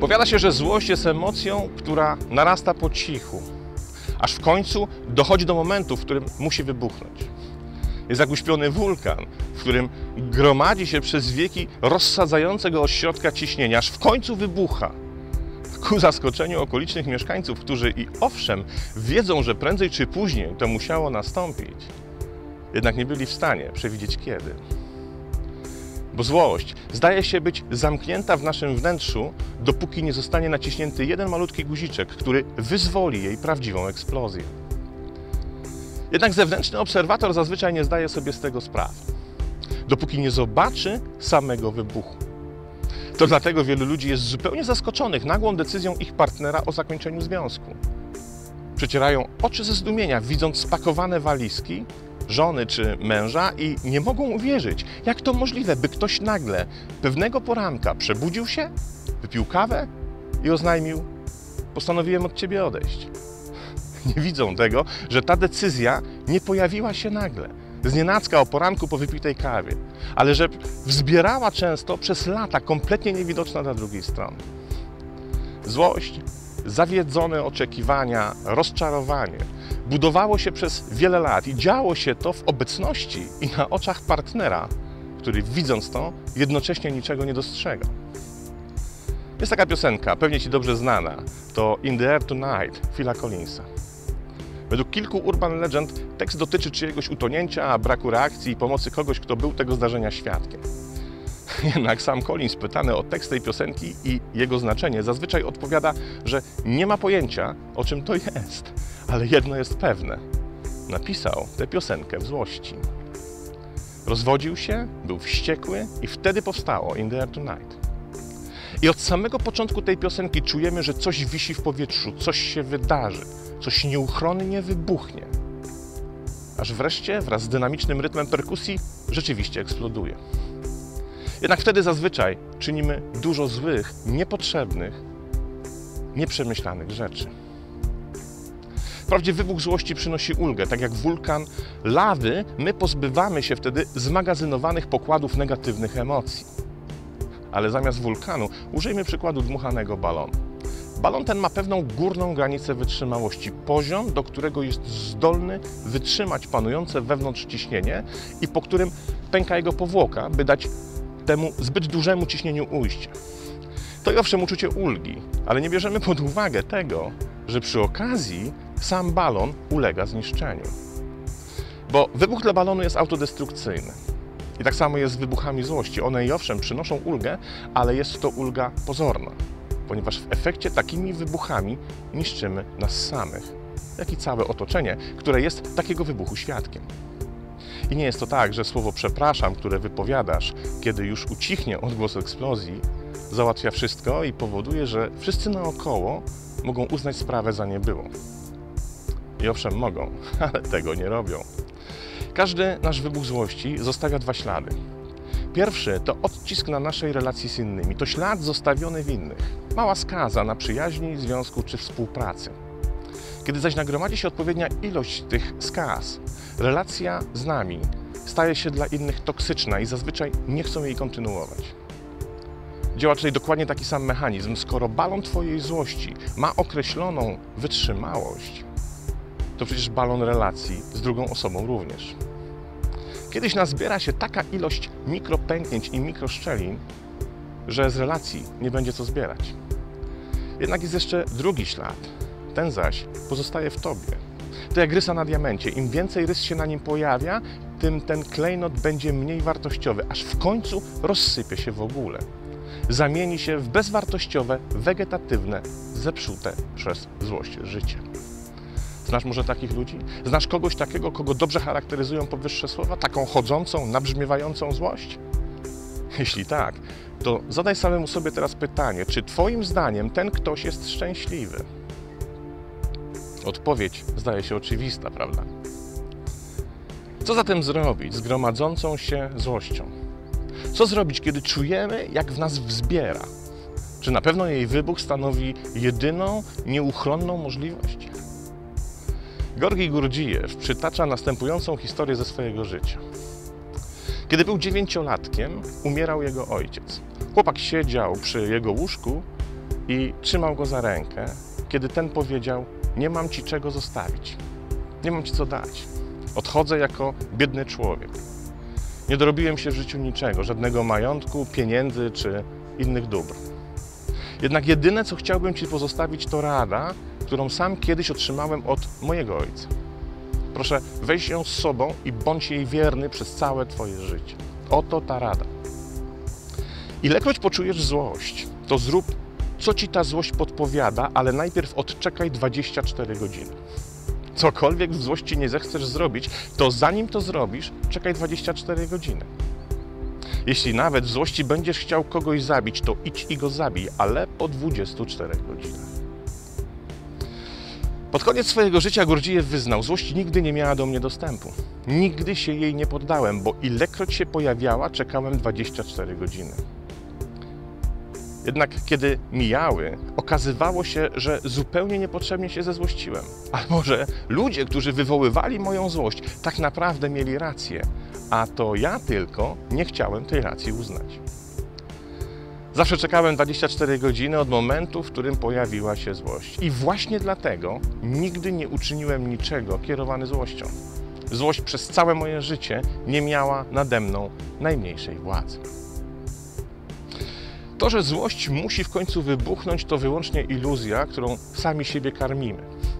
Powiada się, że złość jest emocją, która narasta po cichu, aż w końcu dochodzi do momentu, w którym musi wybuchnąć. Jest jak uśpiony wulkan, w którym gromadzi się przez wieki rozsadzające go od środka ciśnienia, aż w końcu wybucha. Ku zaskoczeniu okolicznych mieszkańców, którzy i owszem wiedzą, że prędzej czy później to musiało nastąpić, jednak nie byli w stanie przewidzieć kiedy. Bo złość zdaje się być zamknięta w naszym wnętrzu, dopóki nie zostanie naciśnięty jeden malutki guziczek, który wyzwoli jej prawdziwą eksplozję. Jednak zewnętrzny obserwator zazwyczaj nie zdaje sobie z tego sprawy, dopóki nie zobaczy samego wybuchu. To dlatego wielu ludzi jest zupełnie zaskoczonych nagłą decyzją ich partnera o zakończeniu związku. Przecierają oczy ze zdumienia, widząc spakowane walizki żony czy męża i nie mogą uwierzyć, jak to możliwe, by ktoś nagle pewnego poranka przebudził się, wypił kawę i oznajmił: postanowiłem od ciebie odejść. Nie widzą tego, że ta decyzja nie pojawiła się nagle, znienacka o poranku po wypitej kawie, ale że wzbierała często przez lata, kompletnie niewidoczna dla drugiej strony. Złość, zawiedzone oczekiwania, rozczarowanie budowało się przez wiele lat i działo się to w obecności i na oczach partnera, który widząc to jednocześnie niczego nie dostrzega. Jest taka piosenka, pewnie Ci dobrze znana, to In the Air Tonight Phila Collinsa. Według kilku urban legend tekst dotyczy czyjegoś utonięcia, braku reakcji i pomocy kogoś, kto był tego zdarzenia świadkiem. Jednak sam Collins, pytany o tekst tej piosenki i jego znaczenie, zazwyczaj odpowiada, że nie ma pojęcia, o czym to jest, ale jedno jest pewne. Napisał tę piosenkę w złości. Rozwodził się, był wściekły i wtedy powstało In the Air Tonight. I od samego początku tej piosenki czujemy, że coś wisi w powietrzu, coś się wydarzy, coś nieuchronnie wybuchnie. Aż wreszcie wraz z dynamicznym rytmem perkusji rzeczywiście eksploduje. Jednak wtedy zazwyczaj czynimy dużo złych, niepotrzebnych, nieprzemyślanych rzeczy. Wprawdzie wybuch złości przynosi ulgę, tak jak wulkan lawy, my pozbywamy się wtedy zmagazynowanych pokładów negatywnych emocji. Ale zamiast wulkanu użyjmy przykładu dmuchanego balonu. Balon ten ma pewną górną granicę wytrzymałości, poziom, do którego jest zdolny wytrzymać panujące wewnątrz ciśnienie i po którym pęka jego powłoka, by dać temu zbyt dużemu ciśnieniu ujście. To i owszem uczucie ulgi, ale nie bierzemy pod uwagę tego, że przy okazji sam balon ulega zniszczeniu. Bo wybuch dla balonu jest autodestrukcyjny. I tak samo jest z wybuchami złości. One i owszem przynoszą ulgę, ale jest to ulga pozorna, ponieważ w efekcie takimi wybuchami niszczymy nas samych, jak i całe otoczenie, które jest takiego wybuchu świadkiem. I nie jest to tak, że słowo przepraszam, które wypowiadasz, kiedy już ucichnie odgłos eksplozji, załatwia wszystko i powoduje, że wszyscy naokoło mogą uznać sprawę za niebyłą. I owszem mogą, ale tego nie robią. Każdy nasz wybuch złości zostawia dwa ślady. Pierwszy to odcisk na naszej relacji z innymi, to ślad zostawiony w innych. Mała skaza na przyjaźni, związku czy współpracy. Kiedy zaś nagromadzi się odpowiednia ilość tych skaz, relacja z nami staje się dla innych toksyczna i zazwyczaj nie chcą jej kontynuować. Działa tutaj dokładnie taki sam mechanizm. Skoro balon Twojej złości ma określoną wytrzymałość, to przecież balon relacji z drugą osobą również. Kiedyś nazbiera się taka ilość mikropęknięć i mikroszczelin, że z relacji nie będzie co zbierać. Jednak jest jeszcze drugi ślad. Ten zaś pozostaje w Tobie. To jak rysa na diamencie. Im więcej rys się na nim pojawia, tym ten klejnot będzie mniej wartościowy, aż w końcu rozsypie się w ogóle. Zamieni się w bezwartościowe, wegetatywne, zepsute przez złość życie. Znasz może takich ludzi? Znasz kogoś takiego, kogo dobrze charakteryzują powyższe słowa? Taką chodzącą, nabrzmiewającą złość? Jeśli tak, to zadaj samemu sobie teraz pytanie, czy Twoim zdaniem ten ktoś jest szczęśliwy? Odpowiedź zdaje się oczywista, prawda? Co zatem zrobić z gromadzącą się złością? Co zrobić, kiedy czujemy, jak w nas wzbiera? Czy na pewno jej wybuch stanowi jedyną, nieuchronną możliwość? Georgi Gurdjijew przytacza następującą historię ze swojego życia. Kiedy był 9-latkiem, umierał jego ojciec. Chłopak siedział przy jego łóżku i trzymał go za rękę, kiedy ten powiedział: nie mam ci czego zostawić, nie mam ci co dać. Odchodzę jako biedny człowiek. Nie dorobiłem się w życiu niczego, żadnego majątku, pieniędzy czy innych dóbr. Jednak jedyne, co chciałbym ci pozostawić, to rada, którą sam kiedyś otrzymałem od mojego ojca. Proszę, weź ją z sobą i bądź jej wierny przez całe twoje życie. Oto ta rada. Ilekroć poczujesz złość, to zrób, co ci ta złość podpowiada, ale najpierw odczekaj 24 godziny. Cokolwiek w złości nie zechcesz zrobić, to zanim to zrobisz, czekaj 24 godziny. Jeśli nawet w złości będziesz chciał kogoś zabić, to idź i go zabij, ale po 24 godzinach. Pod koniec swojego życia Gurdjieff wyznał: złość nigdy nie miała do mnie dostępu. Nigdy się jej nie poddałem, bo ilekroć się pojawiała, czekałem 24 godziny. Jednak kiedy mijały, okazywało się, że zupełnie niepotrzebnie się zezłościłem. Albo że ludzie, którzy wywoływali moją złość, tak naprawdę mieli rację, a to ja tylko nie chciałem tej racji uznać. Zawsze czekałem 24 godziny od momentu, w którym pojawiła się złość. I właśnie dlatego nigdy nie uczyniłem niczego kierowany złością. Złość przez całe moje życie nie miała nade mną najmniejszej władzy. To, że złość musi w końcu wybuchnąć, to wyłącznie iluzja, którą sami siebie karmimy.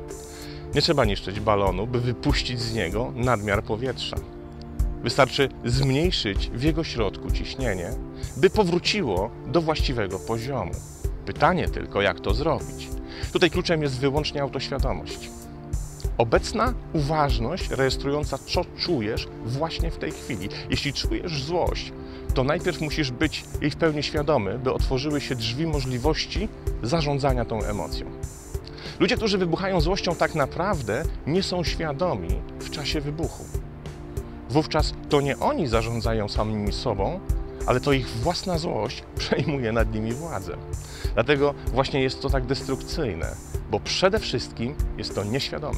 Nie trzeba niszczyć balonu, by wypuścić z niego nadmiar powietrza. Wystarczy zmniejszyć w jego środku ciśnienie, by powróciło do właściwego poziomu. Pytanie tylko, jak to zrobić. Tutaj kluczem jest wyłącznie autoświadomość. Obecna uważność rejestrująca, co czujesz właśnie w tej chwili. Jeśli czujesz złość, to najpierw musisz być jej w pełni świadomy, by otworzyły się drzwi możliwości zarządzania tą emocją. Ludzie, którzy wybuchają złością, tak naprawdę nie są świadomi w czasie wybuchu. Wówczas to nie oni zarządzają samymi sobą, ale to ich własna złość przejmuje nad nimi władzę. Dlatego właśnie jest to tak destrukcyjne, bo przede wszystkim jest to nieświadome.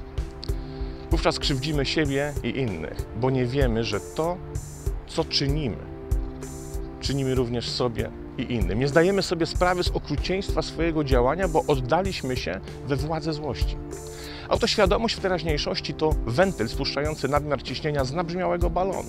Wówczas krzywdzimy siebie i innych, bo nie wiemy, że to, co czynimy również sobie i innym. Nie zdajemy sobie sprawy z okrucieństwa swojego działania, bo oddaliśmy się we władzę złości. Autoświadomość w teraźniejszości to wentyl spuszczający nadmiar ciśnienia z nabrzmiałego balonu.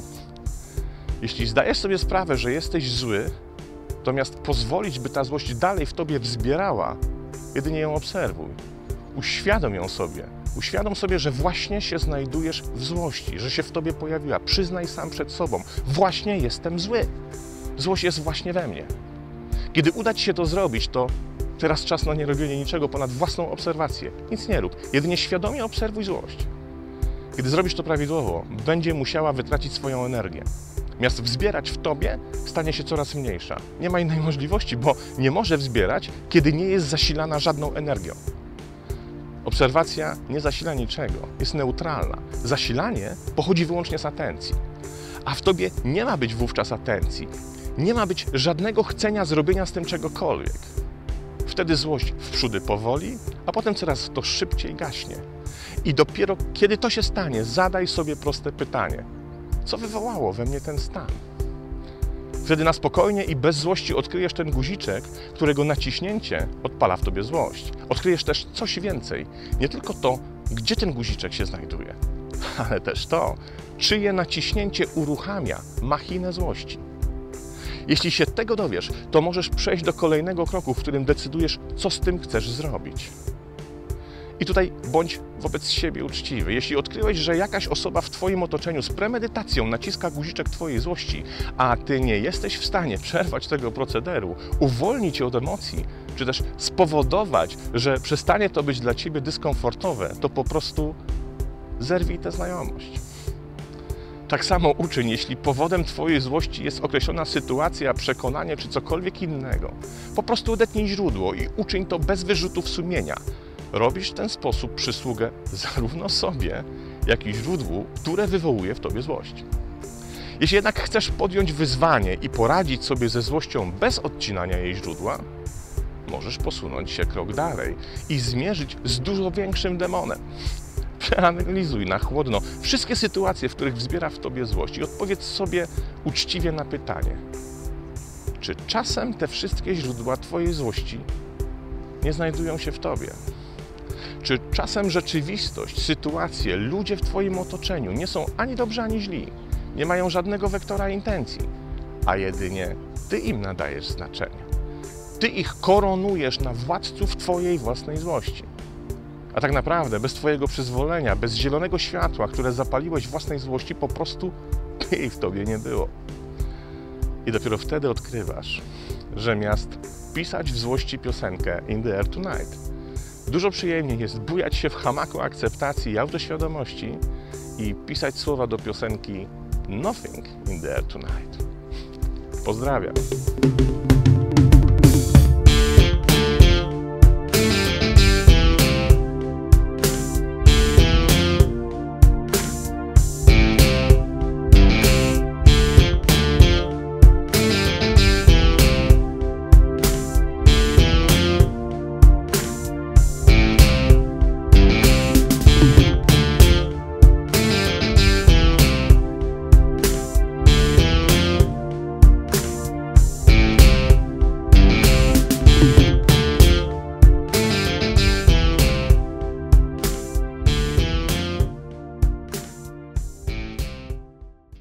Jeśli zdajesz sobie sprawę, że jesteś zły, to zamiast pozwolić, by ta złość dalej w tobie wzbierała, jedynie ją obserwuj. Uświadom ją sobie. Uświadom sobie, że właśnie się znajdujesz w złości, że się w tobie pojawiła. Przyznaj sam przed sobą: właśnie jestem zły. Złość jest właśnie we mnie. Kiedy uda ci się to zrobić, to teraz czas na nierobienie niczego ponad własną obserwację. Nic nie rób, jedynie świadomie obserwuj złość. Kiedy zrobisz to prawidłowo, będzie musiała wytracić swoją energię. Zamiast wzbierać w tobie, stanie się coraz mniejsza. Nie ma innej możliwości, bo nie może wzbierać, kiedy nie jest zasilana żadną energią. Obserwacja nie zasila niczego, jest neutralna. Zasilanie pochodzi wyłącznie z atencji. A w tobie nie ma być wówczas atencji. Nie ma być żadnego chcenia zrobienia z tym czegokolwiek. Wtedy złość wprzódy powoli, a potem coraz to szybciej gaśnie. I dopiero kiedy to się stanie, zadaj sobie proste pytanie: co wywołało we mnie ten stan? Wtedy na spokojnie i bez złości odkryjesz ten guziczek, którego naciśnięcie odpala w tobie złość. Odkryjesz też coś więcej. Nie tylko to, gdzie ten guziczek się znajduje, ale też to, czyje naciśnięcie uruchamia machinę złości. Jeśli się tego dowiesz, to możesz przejść do kolejnego kroku, w którym decydujesz, co z tym chcesz zrobić. I tutaj bądź wobec siebie uczciwy. Jeśli odkryłeś, że jakaś osoba w twoim otoczeniu z premedytacją naciska guziczek twojej złości, a ty nie jesteś w stanie przerwać tego procederu, uwolnić cię od emocji, czy też spowodować, że przestanie to być dla ciebie dyskomfortowe, to po prostu zerwij tę znajomość. Tak samo uczyń, jeśli powodem twojej złości jest określona sytuacja, przekonanie czy cokolwiek innego. Po prostu odetnij źródło i uczyń to bez wyrzutów sumienia. Robisz w ten sposób przysługę zarówno sobie, jak i źródłu, które wywołuje w tobie złość. Jeśli jednak chcesz podjąć wyzwanie i poradzić sobie ze złością bez odcinania jej źródła, możesz posunąć się krok dalej i zmierzyć z dużo większym demonem. Przeanalizuj na chłodno wszystkie sytuacje, w których wzbiera w tobie złość i odpowiedz sobie uczciwie na pytanie: czy czasem te wszystkie źródła twojej złości nie znajdują się w tobie? Czy czasem rzeczywistość, sytuacje, ludzie w twoim otoczeniu nie są ani dobrzy, ani źli, nie mają żadnego wektora intencji, a jedynie ty im nadajesz znaczenie. Ty ich koronujesz na władców twojej własnej złości. A tak naprawdę bez twojego przyzwolenia, bez zielonego światła, które zapaliłeś własnej złości, po prostu jej w tobie nie było. I dopiero wtedy odkrywasz, że miast pisać w złości piosenkę In the Air Tonight, dużo przyjemniej jest bujać się w hamaku akceptacji i autoświadomości i pisać słowa do piosenki Nothing in the Air Tonight. Pozdrawiam.